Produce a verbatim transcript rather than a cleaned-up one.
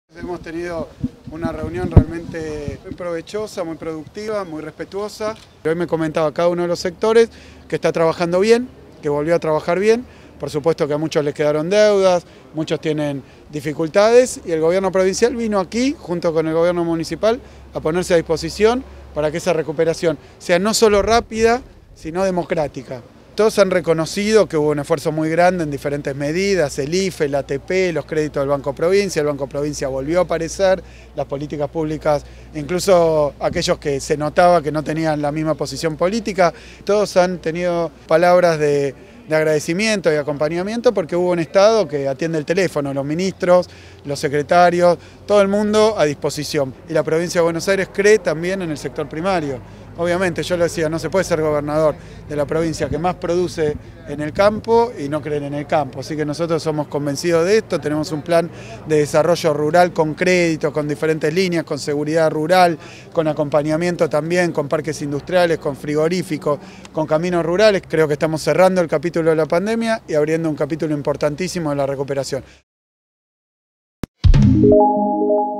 Hemos tenido una reunión realmente muy provechosa, muy productiva, muy respetuosa. Hoy me comentaba cada uno de los sectores que está trabajando bien, que volvió a trabajar bien. Por supuesto que a muchos les quedaron deudas, muchos tienen dificultades y el gobierno provincial vino aquí, junto con el gobierno municipal, a ponerse a disposición para que esa recuperación sea no solo rápida, sino democrática. Todos han reconocido que hubo un esfuerzo muy grande en diferentes medidas, el I F E, el A T P, los créditos del Banco Provincia, el Banco Provincia volvió a aparecer, las políticas públicas, incluso aquellos que se notaba que no tenían la misma posición política, todos han tenido palabras de, de agradecimiento y acompañamiento porque hubo un Estado que atiende el teléfono, los ministros, los secretarios, todo el mundo a disposición. Y la provincia de Buenos Aires cree también en el sector primario. Obviamente, yo lo decía, no se puede ser gobernador de la provincia que más produce en el campo y no creer en el campo. Así que nosotros somos convencidos de esto, tenemos un plan de desarrollo rural con crédito, con diferentes líneas, con seguridad rural, con acompañamiento también, con parques industriales, con frigoríficos, con caminos rurales. Creo que estamos cerrando el capítulo de la pandemia y abriendo un capítulo importantísimo de la recuperación.